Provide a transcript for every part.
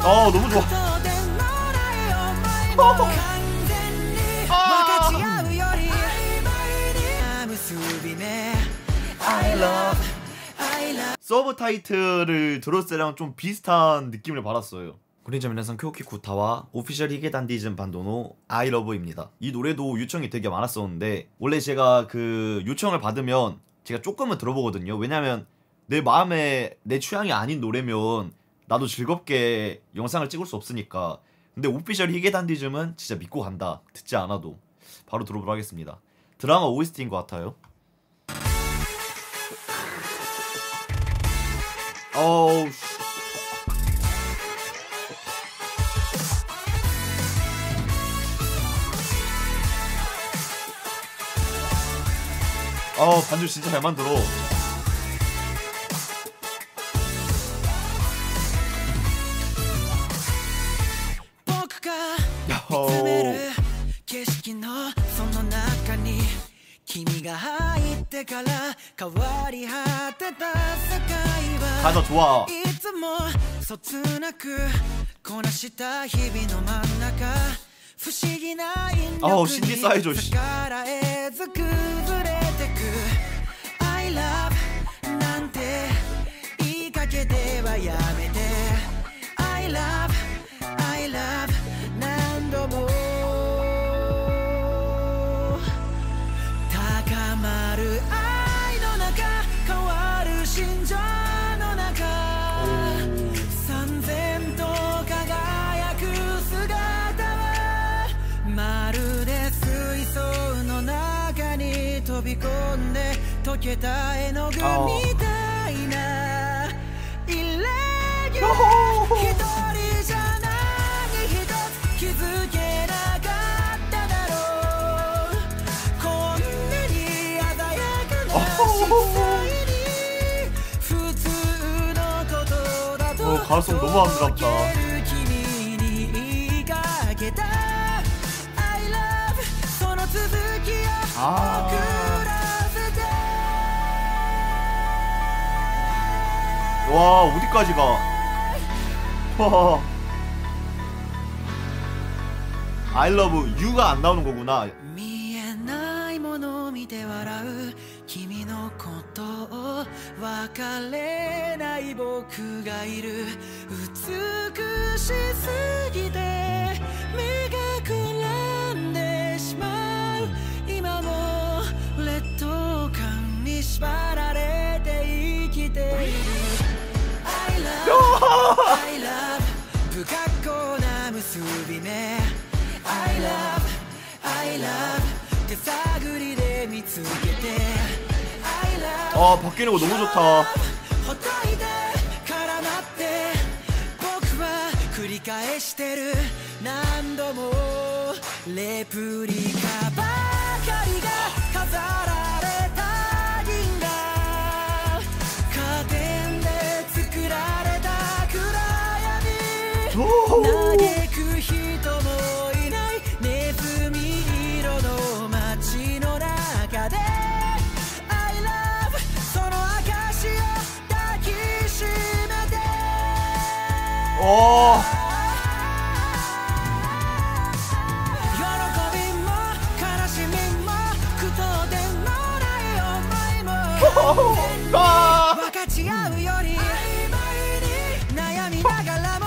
너무 좋아. 서브 타이틀을 들었을 때랑 좀 비슷한 느낌을 받았어요. 그린자 미나상 쿄키 쿠타와 오피셜 히게단디즘 반도노 I Love입니다. 이 노래도 요청이 되게 많았었는데 원래 제가 그 요청을 받으면 제가 조금은 들어보거든요. 왜냐면 내 마음에 내 취향이 아닌 노래면 나도 즐겁게 영상을 찍을 수 없으니까. 근데 오피셜 히게단디즘은 진짜 믿고 간다. 듣지 않아도. 바로 들어보도록 하겠습니다. 드라마 OST인 것 같아요. 어우 반주 진짜 잘 만들어. 가사 좋아. 신디 사이즈 씨. I love なんて言いかけてはやめて I love 何度も高まる愛の中変わる心情の中燦然と輝く姿はまるで水槽の中に飛び込んで溶けた絵の具みたいなイレギュラー一人じゃ何一つ気づけなかっただろうこんなに鮮やかな色彩に普通のことだと届ける君に言いかけた I love その続きを送ら와 어디까지 가? 와 I love you가 안 나오는 거구나. 見えないもの見て笑う君のことを別れない僕がいる美しすぎて目がくらんでしまう今も劣等感に縛られて生きているI love 不格好な結び目 I love 手探りで見つけて I love 바뀌는 거 너무 좋다. ほっといて絡まって僕は繰り返してる何度もレプリカばかりが飾られた銀河カーテンで作られた嘆く人もいないネズミ色の街の中で I love その証を抱きしめて喜びも悲しみも苦闘でもない思いも分かち合うより悩みながらも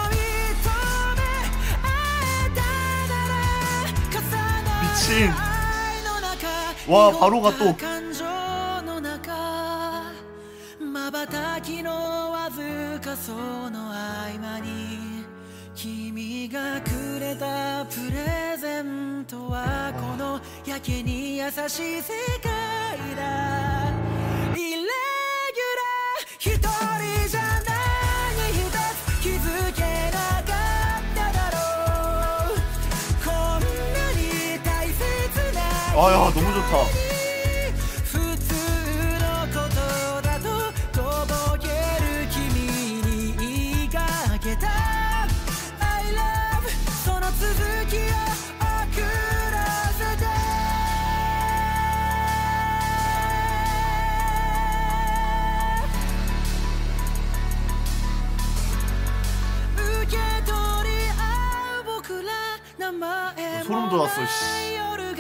미친. 와 바로가 또瞬きのわずかその合間に君がくれたプレゼントはこのやけに優しい世界だイレギュラー一人じゃ何一つ気づけなかっただろうこんなに大切な아야 너무 좋다受け止 소름 돋았어. 씨.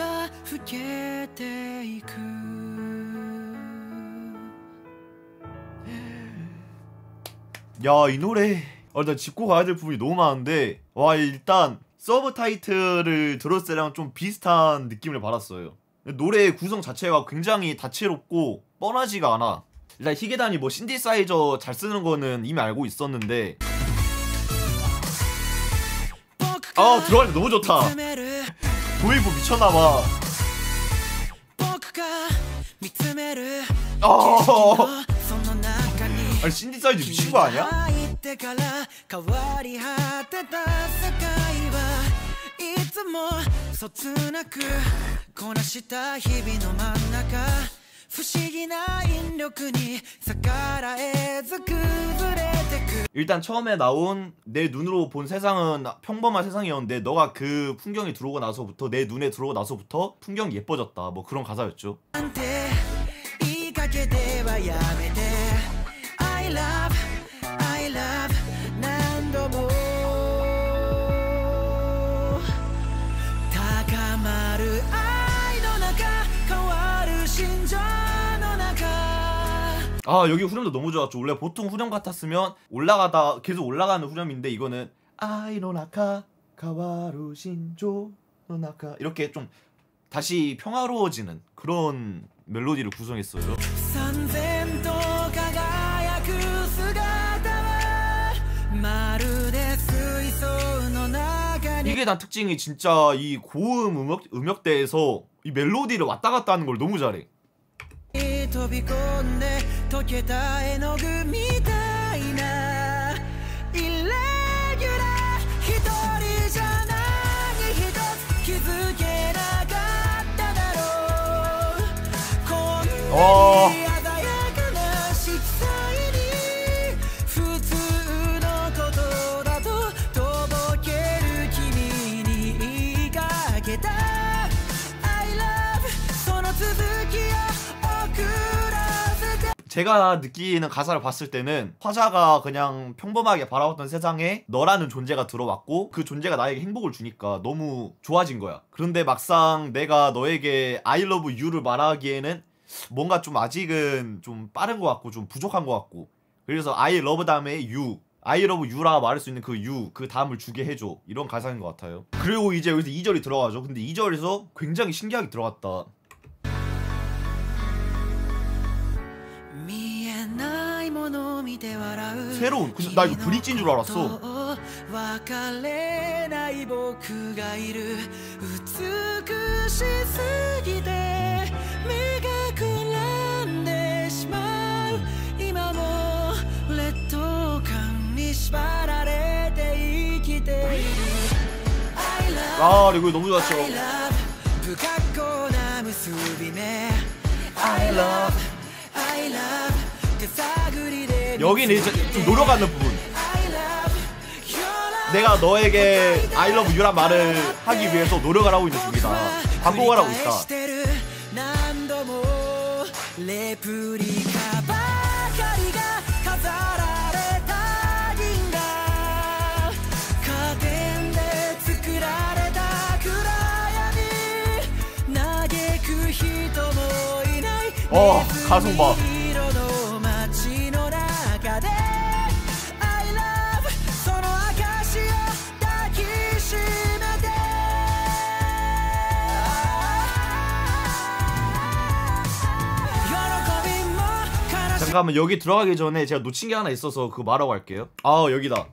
야, 이 노래 일단 짚고 가야 될 부분이 너무 많은데, 와, 일단 서브 타이틀을 들었을 때랑 좀 비슷한 느낌을 받았어요. 노래의 구성 자체가 굉장히 다채롭고 뻔하지가 않아. 일단 히게단이 뭐 신디사이저 잘 쓰는 거는 이미 알고 있었는데, 들어갈 때 너무 좋다. 도입부 미쳤나봐. 아니 신디사이저 미친 거 아니야? 일단 처음에 나온 내 눈으로 본 세상은 평범한 세상이었는데 너가 그 풍경이 들어오고 나서부터, 내 눈에 들어오고 나서부터 풍경이 예뻐졌다, 뭐 그런 가사였죠. 여기 후렴도 너무 좋았죠. 원래 보통 후렴 같았으면 올라가다 계속 올라가는 후렴인데, 이거는 아이노나카 가와루 신조 노나카 이렇게 좀 다시 평화로워지는 그런 멜로디를 구성했어요. 이게 다 특징이, 진짜 이 고음 음역대에서 이 멜로디를 왔다 갔다 하는 걸 너무 잘해. 제가 느끼는 가사를 봤을 때는 화자가 그냥 평범하게 바라봤던 세상에 너라는 존재가 들어왔고 그 존재가 나에게 행복을 주니까 너무 좋아진 거야. 그런데 막상 내가 너에게 I love you를 말하기에는 뭔가 좀 아직은 좀 빠른 것 같고 좀 부족한 것 같고, 그래서 I love 다음에 you, I love you라 말할 수 있는 그 you, 그 다음을 주게 해줘, 이런 가사인 것 같아요. 그리고 이제 여기서 2절이 들어가죠. 근데 2절에서 굉장히 신기하게 들어갔다. 새로운, 나 이거 브릿지인 줄 알았어. 이거 너무 좋았죠. 여기는 이제 좀 노력하는 부분. 내가 너에게 I love you란 말을 하기 위해서 노력을 하고 있는 중이다, 반복을 하고 있다. 가성 봐. 잠깐만, 여기 들어가기 전에 제가 놓친 게 하나 있어서 그거 말하고 갈게요. 여기다.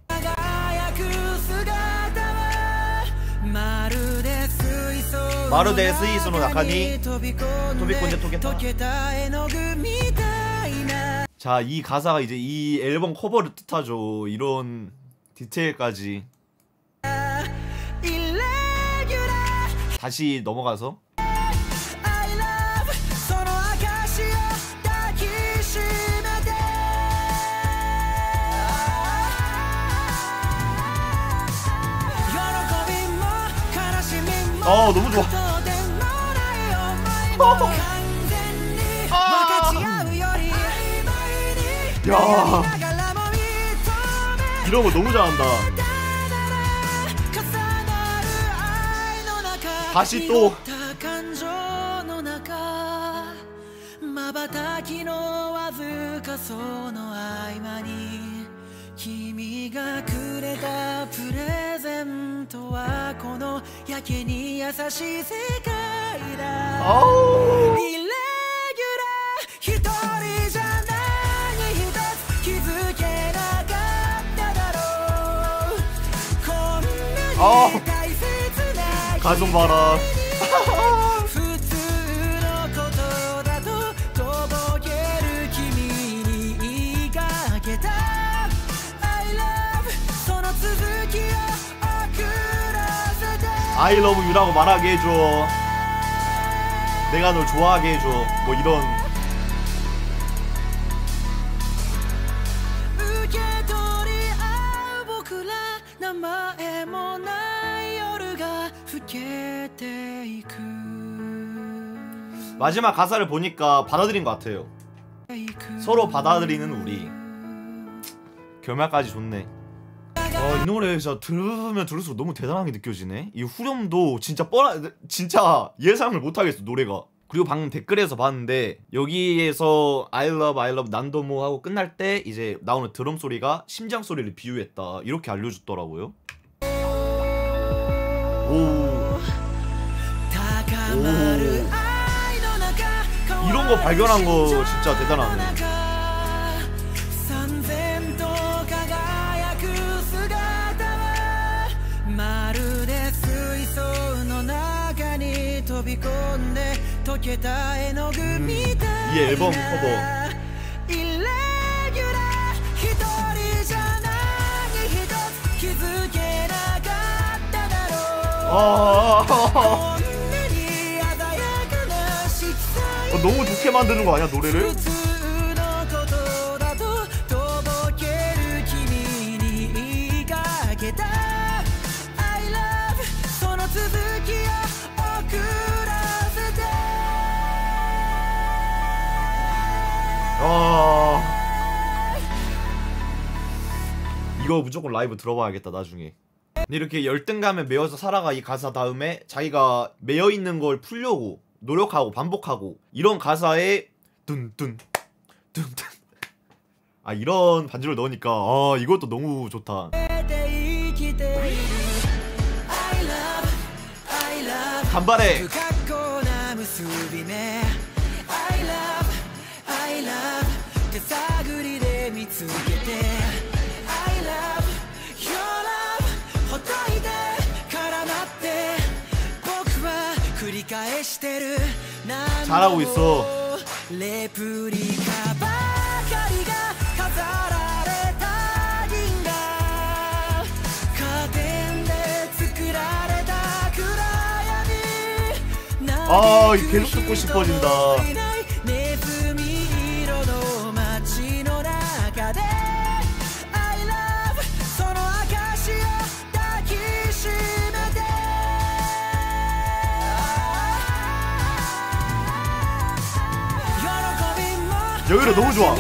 마루데 스이스노 나카니 토비콘데 토게타. 자, 이 가사가 이제 이 앨범 커버를 뜻하죠. 이런 디테일까지. 다시 넘어가서 너무 좋아. 야, 이런 거 너무 잘한다. 다시 또 瞬きのわずかその合間に君がくれたプレゼントはこのやけに優しい世界だ。イレギュラー一人じゃ何一つ気づけなかっただろう。こんなに大切な 가좀 봐라. I love you라고 말하게 해줘. 내가 널 좋아하게 해줘. 뭐 이런. 마지막 가사를 보니까 받아들인 것 같아요. 서로 받아들이는 우리. 결말까지 좋네. 이 노래 진짜 들으면 들을수록 너무 대단하게 느껴지네. 이 후렴도 진짜 진짜 예상을 못하겠어 노래가. 그리고 방금 댓글에서 봤는데 여기에서 I love 난도모 하고 끝날 때 이제 나오는 드럼 소리가 심장 소리를 비유했다 이렇게 알려줬더라고요. 오. 이런 거 발견한 거 진짜 대단하네. 이 앨범 커버. 너무 좋게 만드는 거 아니야 노래를? 이거 무조건 라이브 들어봐야겠다 나중에. 근데 이렇게 열등감에 매여서 살아가 이 가사 다음에 자기가 매여있는 걸 풀려고 노력하고 반복하고 이런 가사에 뚠뚠 뚠뚠 이런 반주를 넣으니까 이것도 너무 좋다. 간발해. 잘하고 있어. 계속 듣고 싶어진다. 여기로 너무 좋아.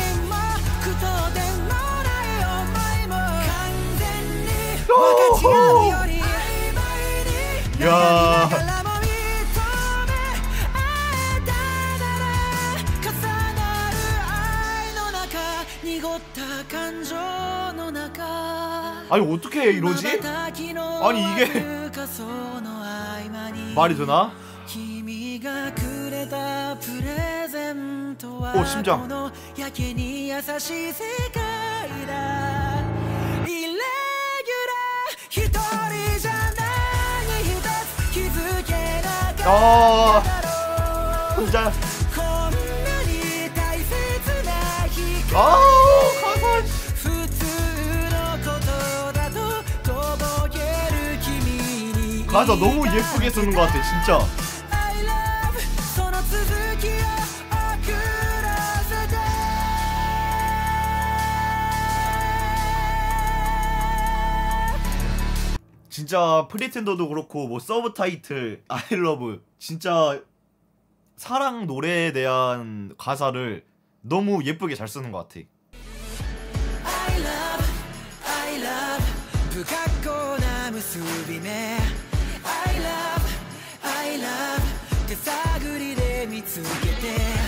야. 아니 어떻게 이러지? 아니 이게 말이 되나? 오 심장. 혼자. 가사 너무 예쁘게 쓰는 것 같아 진짜. 진짜 프리텐더도 그렇고 뭐 서브타이틀 I love 진짜 사랑 노래에 대한 가사를 너무 예쁘게 잘 쓰는 것 같아. りで見つけて